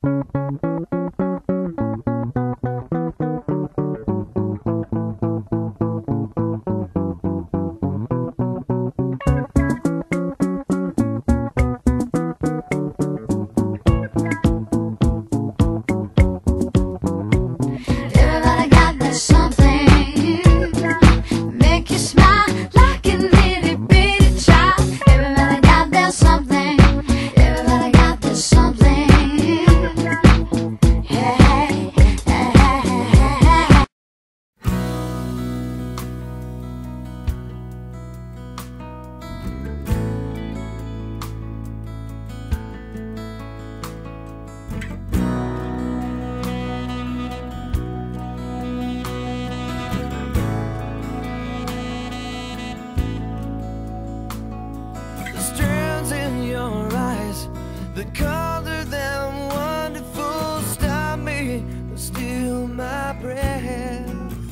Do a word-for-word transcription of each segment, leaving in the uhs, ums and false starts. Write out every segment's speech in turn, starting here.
The color them wonderful stop me, steal my breath.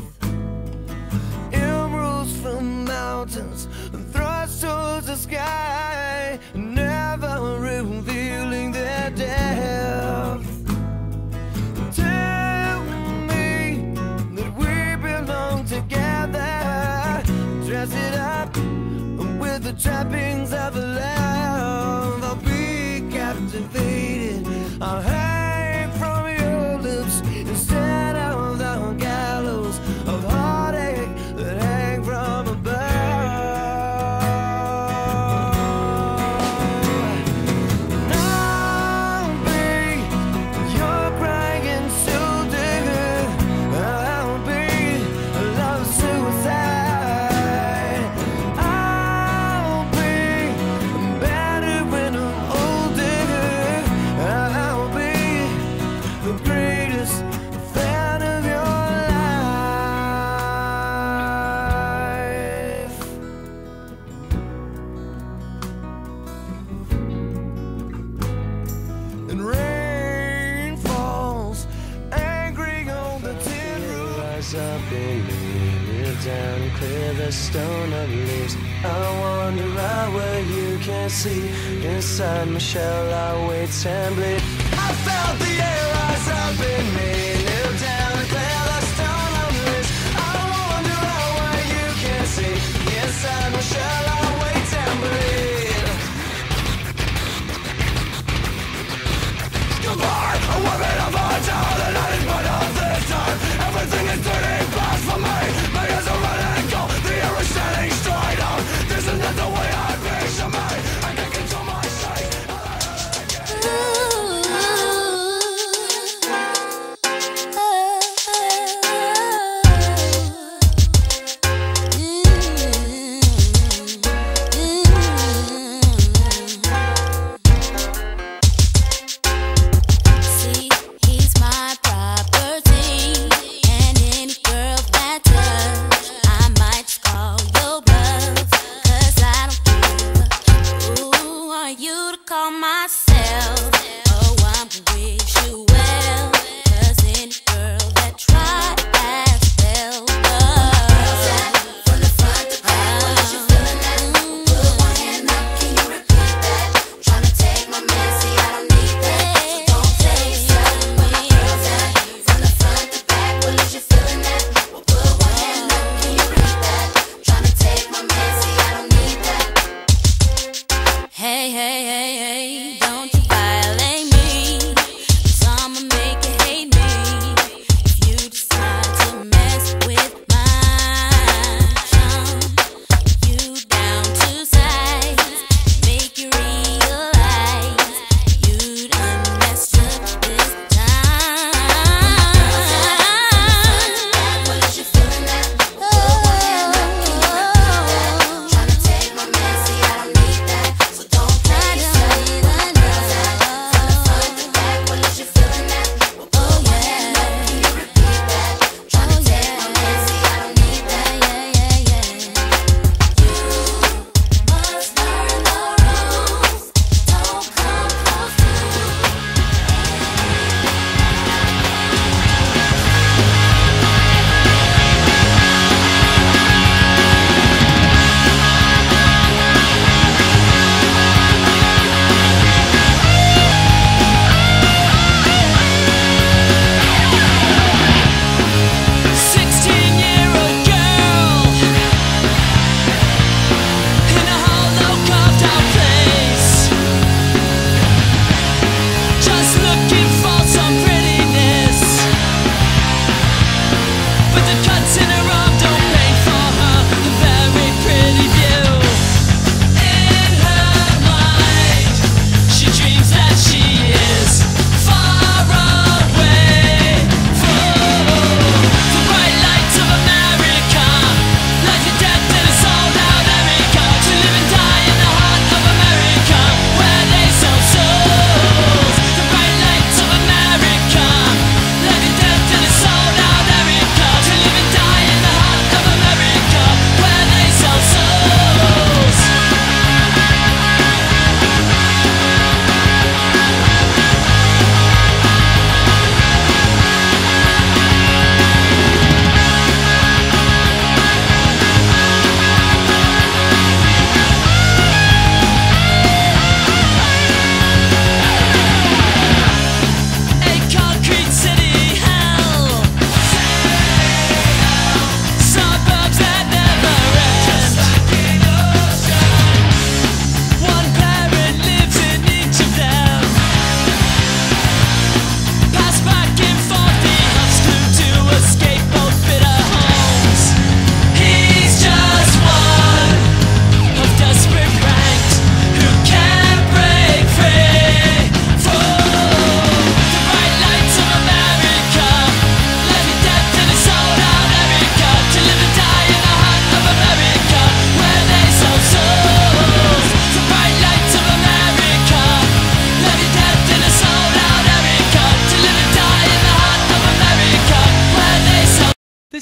Emeralds from mountains and thrust towards the sky, never revealing their depth. Tell me that we belong together, dress it up with the trappings of love. I'll be captivated, I'll hang from your lips instead of the gallows of heartache that hang from above. And I'll be your crying soul digger, I'll be a love suicide. I'll be better when I'm older, I'll be the greatest fan of your life. And rain falls angry on the tin roof. Rise up in me, kneel down and clear the stone of leaves. I wander out where you can't see. Inside my shell I wait and bleed. I felt the air rise up in me, kneel down and clear the stone of leaves. I wander out where you can't see. Inside my shell I wait and bleed. Goodbye, a weapon of our town. The night is but of this time. Everything is turning black for me. My ears are running cold, the air is standing straight on. This is not the way I picture me. I can't control my sight. Ooh.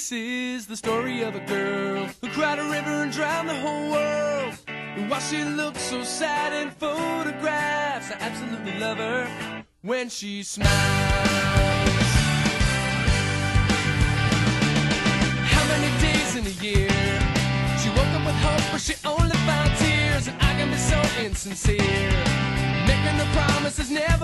This is the story of a girl who cried a river and drowned the whole world. And while she looks so sad in photographs, I absolutely love her when she smiles. How many days in a year she woke up with hope, but she only found tears? And I can be so insincere, making the promises never